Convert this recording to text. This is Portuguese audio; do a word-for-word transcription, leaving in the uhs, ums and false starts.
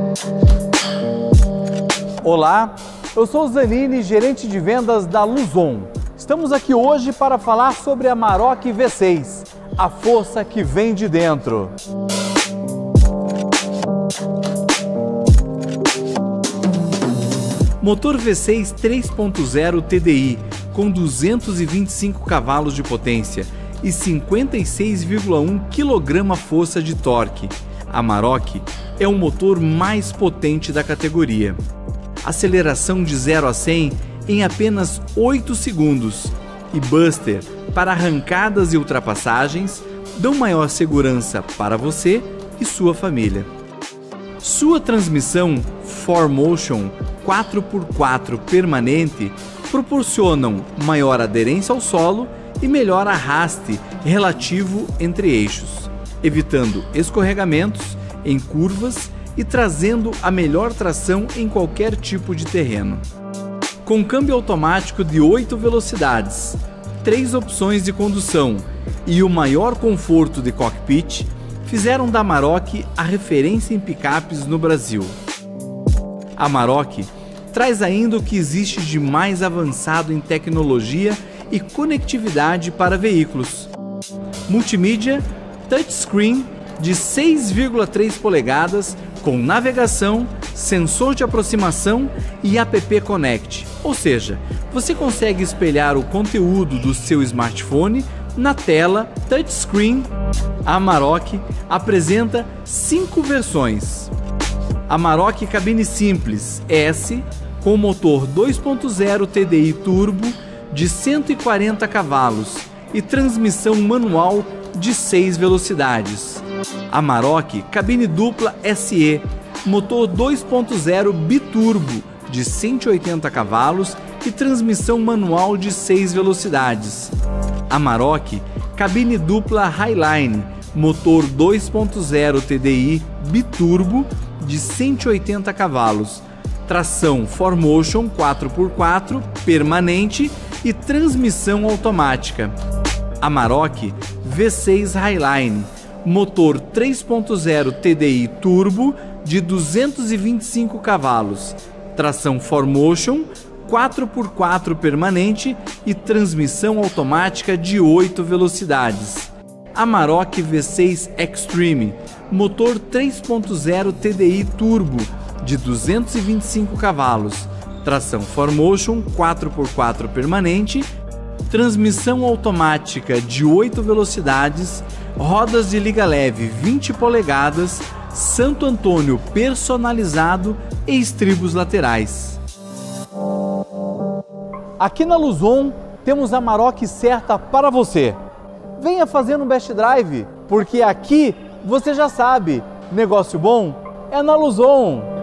Olá, eu sou o Zanini, gerente de vendas da Luzon. Estamos aqui hoje para falar sobre a Amarok V seis, a força que vem de dentro. Motor V seis três ponto zero T D I com duzentos e vinte e cinco cavalos de potência e cinquenta e seis vírgula um quilograma-força de torque. A Amarok é o motor mais potente da categoria. Aceleração de zero a cem em apenas oito segundos e Buster para arrancadas e ultrapassagens dão maior segurança para você e sua família. Sua transmissão four motion quatro por quatro permanente proporcionam maior aderência ao solo e melhor arraste relativo entre eixos, evitando escorregamentos em curvas e trazendo a melhor tração em qualquer tipo de terreno. Com câmbio automático de oito velocidades, três opções de condução e o maior conforto de cockpit, fizeram da Amarok a referência em picapes no Brasil. A Amarok traz ainda o que existe de mais avançado em tecnologia e conectividade para veículos. Multimídia touchscreen de seis vírgula três polegadas com navegação, sensor de aproximação e app Connect, ou seja, você consegue espelhar o conteúdo do seu smartphone na tela touchscreen. A Amarok apresenta cinco versões. Amarok Cabine Simples S com motor dois ponto zero T D I Turbo de cento e quarenta cavalos e transmissão manual de seis velocidades. Amarok Cabine Dupla S E, motor dois ponto zero Biturbo de cento e oitenta cavalos e transmissão manual de seis velocidades. Amarok Cabine Dupla Highline, motor dois ponto zero T D I Biturbo de cento e oitenta cavalos, tração four motion quatro por quatro permanente e transmissão automática. Amarok V seis Highline, motor três ponto zero T D I Turbo de duzentos e vinte e cinco cavalos, tração four motion quatro por quatro permanente e transmissão automática de oito velocidades. Amarok V seis Extreme, motor três ponto zero T D I Turbo de duzentos e vinte e cinco cavalos, tração four motion quatro por quatro permanente, transmissão automática de oito velocidades, rodas de liga leve vinte polegadas, Santo Antônio personalizado e estribos laterais. Aqui na Luzon temos a Amarok certa para você. Venha fazer um Best Drive, porque aqui você já sabe, negócio bom é na Luzon.